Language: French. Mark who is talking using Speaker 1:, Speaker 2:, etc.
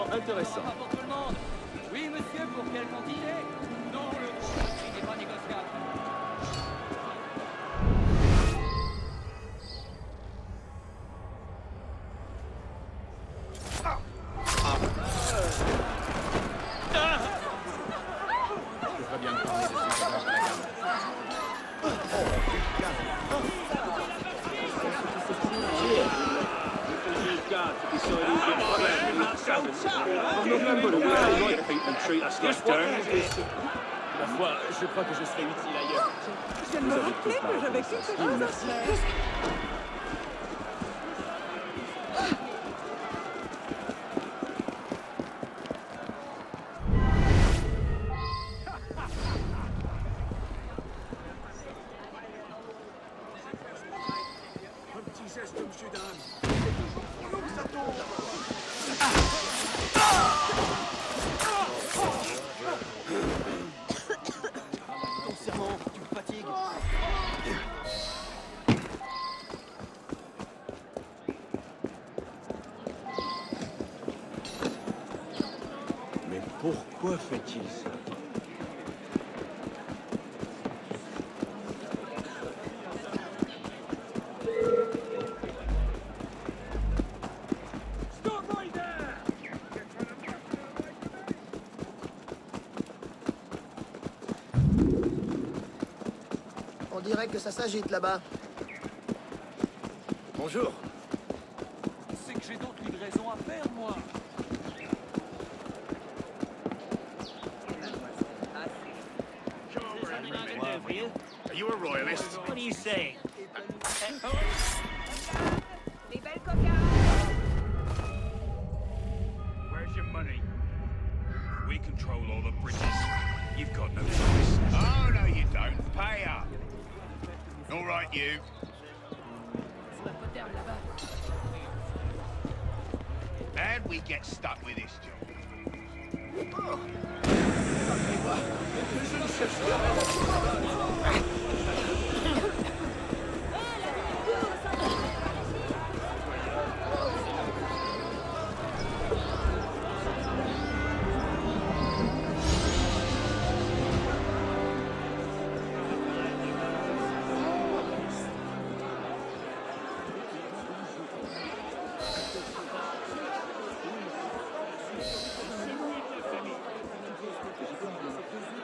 Speaker 1: intéressant.
Speaker 2: Pour tout le monde. Oui, monsieur, pour quelle quantité? Non, le prix n'est pas négociable.
Speaker 1: Je devrais bien me parler de ces images à la gamme. Ma foi, je crois que je serai utile ailleurs.
Speaker 3: Je viens de me rappeler que j'avais quelque chose à faire.
Speaker 4: Un petit geste, monsieur Dan.
Speaker 2: Ton serment, tu me fatigues.
Speaker 4: Mais pourquoi fait-il ça?
Speaker 5: On dirait que ça s'agite là-bas.
Speaker 1: Bonjour.
Speaker 2: C'est que j'ai d'autres livraisons à faire, moi.
Speaker 4: Are you a royalist?
Speaker 2: What do you say?
Speaker 3: Les belles cocards.
Speaker 4: Where's your money? We control all the bridges. You've got no choice. Oh, no, you don't. Pay up. All right, you. And we get stuck with this job.
Speaker 1: Je ne cherche rien.